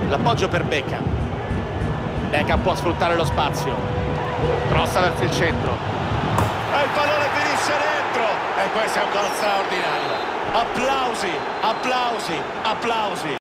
L'appoggio per Beckham. Beckham può sfruttare lo spazio. Crossa verso il centro. E il pallone finisce dentro. E questo è un gol straordinario. Applausi, applausi, applausi.